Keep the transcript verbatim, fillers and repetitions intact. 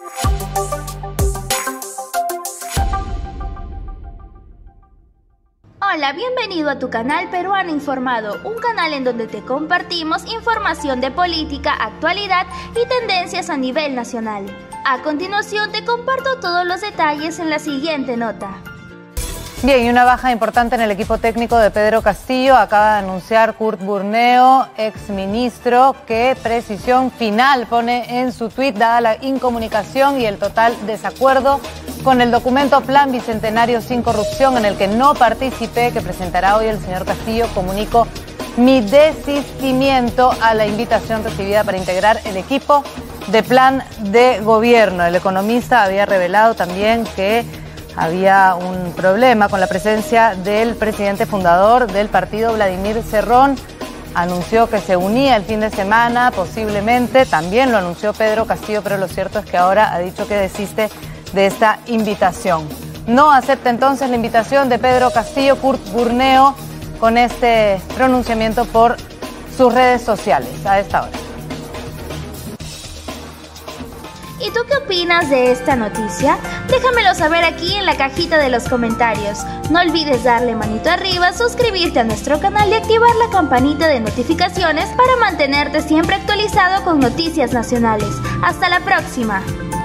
Hola, bienvenido a tu canal Peruano Informado, un canal en donde te compartimos información de política, actualidad y tendencias a nivel nacional. A continuación te comparto todos los detalles en la siguiente nota. Bien, y una baja importante en el equipo técnico de Pedro Castillo acaba de anunciar Kurt Burneo, exministro, que precisión final pone en su tuit dada la incomunicación y el total desacuerdo con el documento Plan Bicentenario sin Corrupción en el que no participé, que presentará hoy el señor Castillo. Comunico mi desistimiento a la invitación recibida para integrar el equipo de plan de gobierno. El economista había revelado también que había un problema con la presencia del presidente fundador del partido, Vladimir Cerrón. Anunció que se unía el fin de semana, posiblemente. También lo anunció Pedro Castillo, pero lo cierto es que ahora ha dicho que desiste de esta invitación. No acepta entonces la invitación de Pedro Castillo. Kurt Burneo con este pronunciamiento por sus redes sociales a esta hora. ¿Y tú qué opinas de esta noticia? Déjamelo saber aquí en la cajita de los comentarios. No olvides darle manito arriba, suscribirte a nuestro canal y activar la campanita de notificaciones para mantenerte siempre actualizado con noticias nacionales. ¡Hasta la próxima!